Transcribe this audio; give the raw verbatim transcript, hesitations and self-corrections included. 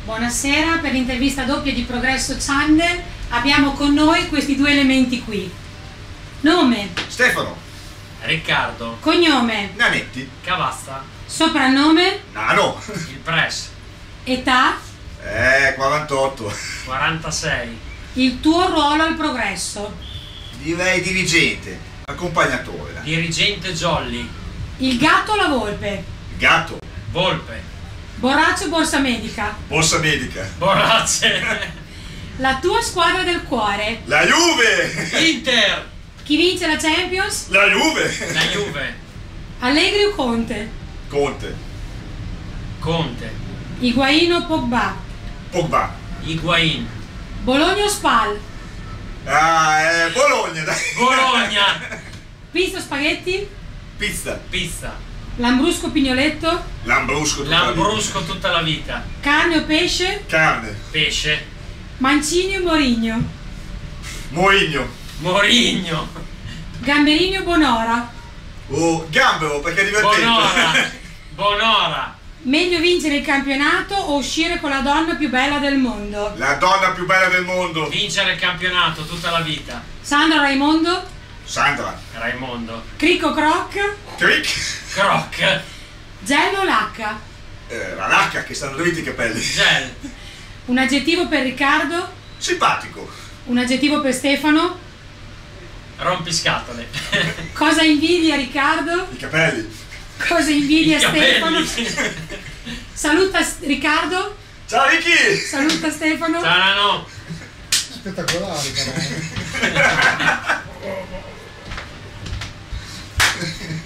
Buonasera, per l'intervista doppia di Progresso Channel abbiamo con noi questi due elementi qui. Nome? Stefano. Riccardo. Cognome? Nanetti. Cavassa. Soprannome? Nano. Il press. Età? Eh, quarantotto. quarantasei. Il tuo ruolo al Progresso? Direi dirigente, accompagnatore. Dirigente Jolly. Il gatto o la volpe? Gatto. Volpe. Borraccio o borsa medica? Borsa medica. Borracce. La tua squadra del cuore? La Juve. Inter. Chi vince la Champions? La Juve. La Juve. Allegri o Conte? Conte. Conte. Higuain o Pogba? Pogba. Higuain. Bologna o Spal? Ah, eh, Bologna, dai. Bologna. Pizza o spaghetti? Pizza. Pizza. Lambrusco o Pignoletto? Lambrusco. tutta la Lambrusco tutta la vita. Carne o pesce? vita. Carne. Pesce. Mancini o Morigno? Moigno. Morigno. Gamberini o Bonora? Oh, gambero, perché è divertente. Bonora. Bonora. Meglio vincere il campionato o uscire con la donna più bella del mondo? La donna più bella del mondo. Vincere il campionato tutta la vita. Sandra o Raimondo? Sandra. Raimondo. Crico o Croc? Crick. Croc. Gel o lacca? Eh, la lacca che stanno dritti i capelli. Gel. Un aggettivo per Riccardo? Simpatico. Un aggettivo per Stefano? Rompiscatole. Cosa invidia Riccardo? I capelli. Cosa invidia I capelli. Stefano? Saluta S- Riccardo? Ciao Ricky. Saluta Stefano? Ciao Nano. Spettacolare però.